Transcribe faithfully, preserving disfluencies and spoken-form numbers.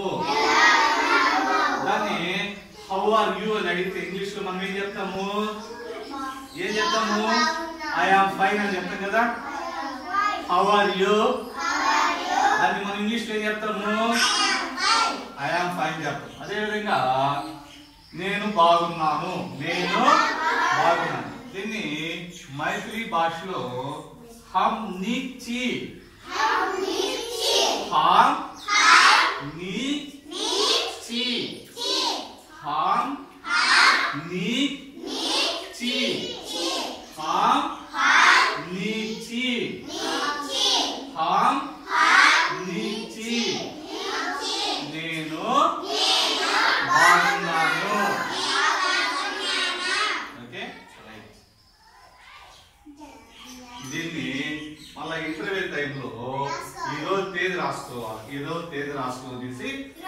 దాన్ని how are you అని అడిగితే ఇంగ్లీష్ లో మనం ఏం చెప్తాము? ఏం చెప్తాము? ఐ యామ్ ఫైన్ అని చెప్తాం కదా. హౌ ఆర్ యు దాన్ని మనం ఇంగ్లీష్ లో ఏం చెప్తాము? ఐ యామ్ ఫైన్ చెప్తాం. అదే విధంగా నేను బాగున్నాను, నేను బాగున్నాను. దీన్ని మైథిలి భాషలో హమ్ నీచి హమ్ నీచి హమ్ నీచి హమ్ నీచి హమ్ నీచి నేను బాగున్నాను. Okay right. దీన్ని మళ్ళా ఇంటర్వ్యూ టైంలో ఈరోజు తేదీ రాసుకోవాలి. ఈరోజు తేదీ రాసుకో తీసి